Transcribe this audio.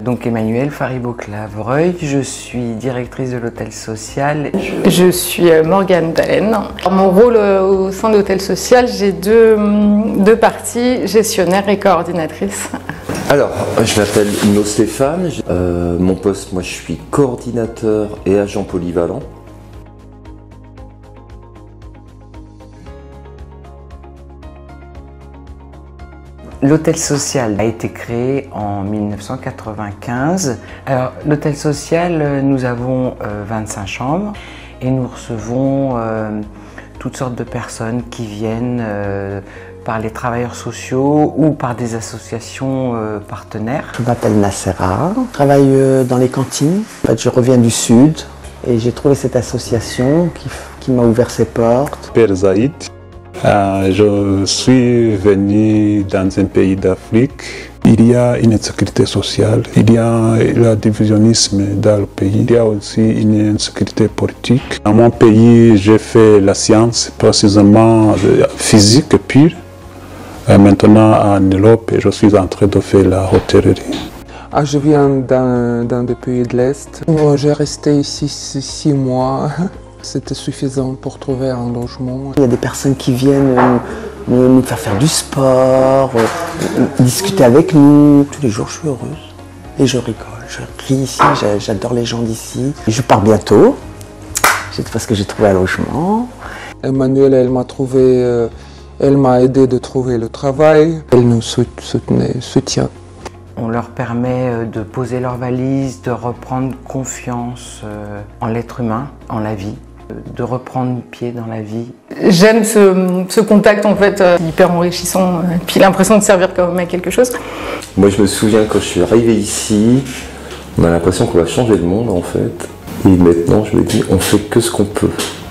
Donc Emmanuelle Faribault-Clavreuil, je suis directrice de l'hôtel social. Je suis Morgane Dallène. Mon rôle au sein de l'hôtel social, j'ai deux parties, gestionnaire et coordinatrice. Alors, je m'appelle No Stéphane. Mon poste, moi je suis coordinateur et agent polyvalent. L'hôtel social a été créé en 1995. Alors, l'hôtel social, nous avons 25 chambres et nous recevons toutes sortes de personnes qui viennent par les travailleurs sociaux ou par des associations partenaires. Je m'appelle Nassera, je travaille dans les cantines. En fait, je reviens du Sud et j'ai trouvé cette association qui m'a ouvert ses portes. Père Zaïd. Je suis venu dans un pays d'Afrique. Il y a une insécurité sociale, il y a le divisionnisme dans le pays, il y a aussi une insécurité politique. Dans mon pays, j'ai fait la science, précisément physique pure. Maintenant en Europe, je suis en train de faire la hôtellerie. Je viens d'un des pays de l'Est. J'ai resté ici 6 mois. C'était suffisant pour trouver un logement. Il y a des personnes qui viennent nous faire du sport, discuter avec nous. Tous les jours, je suis heureuse et je rigole. Je ris ici, j'adore les gens d'ici. Je pars bientôt, parce que j'ai trouvé un logement. Emmanuelle, elle m'a aidé de trouver le travail. Elle nous soutient. On leur permet de poser leurs valises, de reprendre confiance en l'être humain, en la vie, de reprendre pied dans la vie. J'aime ce contact en fait, hyper enrichissant, puis l'impression de servir quand même à quelque chose. Moi je me souviens quand je suis arrivé ici, on a l'impression qu'on va changer le monde en fait. Et maintenant je me dis on fait que ce qu'on peut.